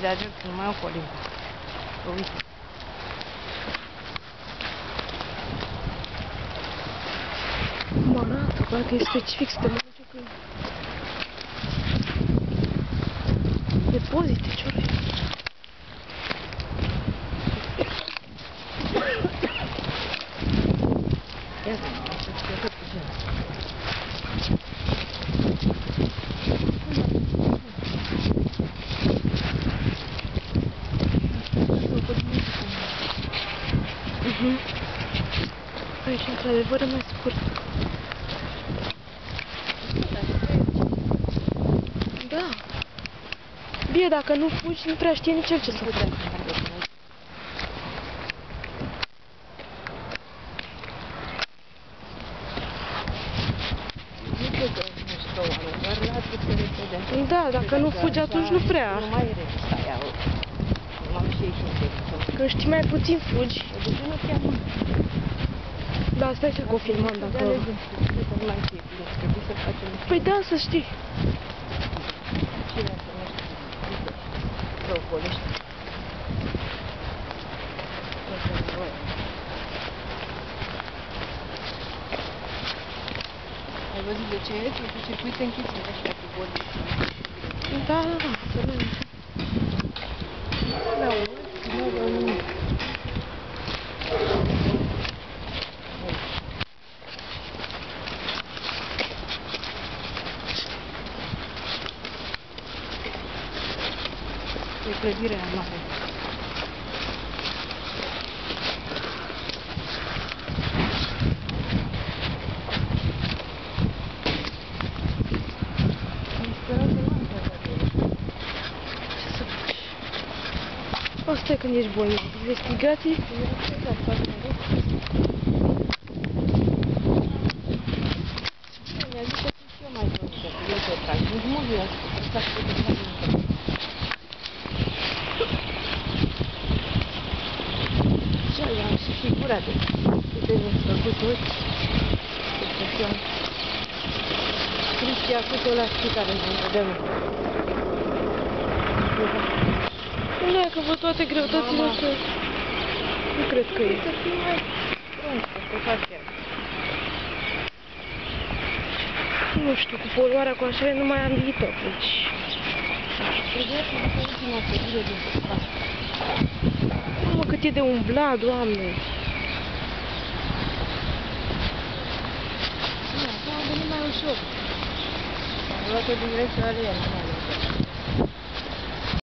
de ajut când mai ocolim. Uite. Mă arată, parcă e specific să te mănânce că... Depozite, ciorui. Ia zi, așa știu că puțin. Aici, într-adevăr, e mai scurt. Da. Bine, dacă nu fugi, nu prea știe nici el ce să facă. Da, dacă nu fugi, atunci nu prea. Nu mai e stai, m-am și ieșit. Când știi mai puțin fugi. Da, stai să o filmăm dacă... Păi da, să știi. Cine să nu știu? Să ocolești. Ai văzut de ce e? Pentru circuite închise ăștia cu boli. Da, da, da, să vedem. Da, nu vreau nimic. E clădirea mare. Asta e când ești bolnav. Investigații? Mi-a zis că sunt și eu mai bolnică, că eu te trag. Nici nu vreau să fac pe de și am și figurate. Uite, mi-a făcut uite. Cristi a făcut o lasticare din vedem. Nu, că văd toate greutățile astea. Nu cred că e. Să fii mai prunc, să faci chiar. Nu știu, cu poluarea cu așa nu mai am viitor, deci... Trebuia să ducă ultima clădire din spate. Mă, cât e de umblat, Doamne! Nu, acum a venit mai ușor. Am luat-o din direcția alea, nu mai ușor.